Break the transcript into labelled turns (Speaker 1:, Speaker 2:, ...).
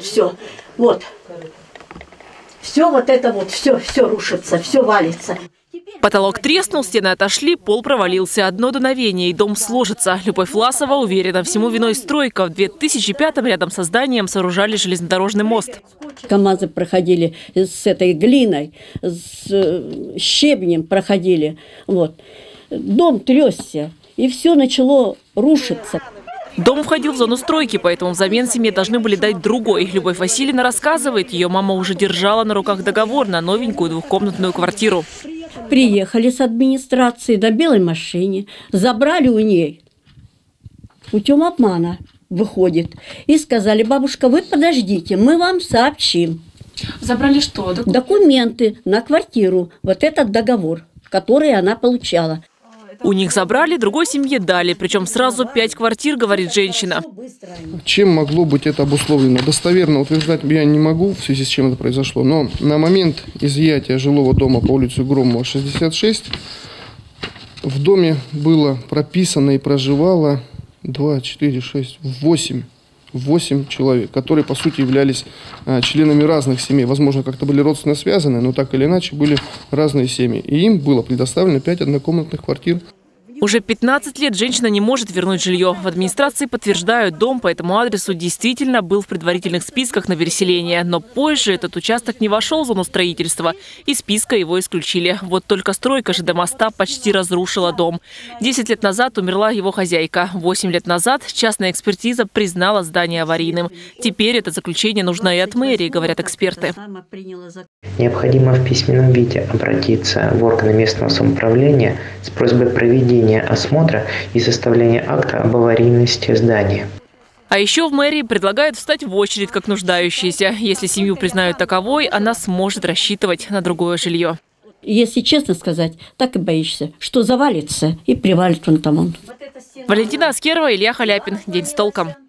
Speaker 1: Все, вот. Все вот это вот, все рушится, все валится.
Speaker 2: Потолок треснул, стены отошли, пол провалился. Одно дуновение, и дом сложится. Любовь Власова уверена, всему виной стройка. В 2005-м рядом со зданием сооружали железнодорожный мост.
Speaker 3: КАМАЗы проходили с этой глиной, с щебнем проходили. Вот. Дом тресся, и все начало рушиться.
Speaker 2: Дом входил в зону стройки, поэтому взамен семье должны были дать другой. Любовь Васильевна рассказывает, ее мама уже держала на руках договор на новенькую двухкомнатную квартиру.
Speaker 3: Приехали с администрации на белой машине, забрали у ней путем обмана, выходит, и сказали: бабушка, вы подождите, мы вам сообщим.
Speaker 2: Забрали что?
Speaker 3: Документы на квартиру, вот этот договор, который она получала.
Speaker 2: У них забрали, другой семье дали. Причем сразу 5 квартир, говорит женщина.
Speaker 4: Чем могло быть это обусловлено? Достоверно утверждать я не могу, в связи с чем это произошло. Но на момент изъятия жилого дома по улице Громова, 66, в доме было прописано и проживало 8 человек, которые, по сути, являлись членами разных семей. Возможно, как-то были родственно связаны, но так или иначе были разные семьи. И им было предоставлено 5 однокомнатных квартир.
Speaker 2: Уже 15 лет женщина не может вернуть жилье. В администрации подтверждают, дом по этому адресу действительно был в предварительных списках на переселение. Но позже этот участок не вошел в зону строительства. Из списка его исключили. Вот только стройка ЖД моста почти разрушила дом. 10 лет назад умерла его хозяйка. 8 лет назад частная экспертиза признала здание аварийным. Теперь это заключение нужно и от мэрии, говорят эксперты.
Speaker 5: Необходимо в письменном виде обратиться в органы местного самоуправления с просьбой проведения осмотра и составления акта об аварийности здания.
Speaker 2: А еще в мэрии предлагают встать в очередь как нуждающиеся. Если семью признают таковой, она сможет рассчитывать на другое жилье.
Speaker 3: Если честно сказать, так и боишься, что завалится и привалит он там.
Speaker 2: Валентина Аскерова, Илья Халяпин. День с толком.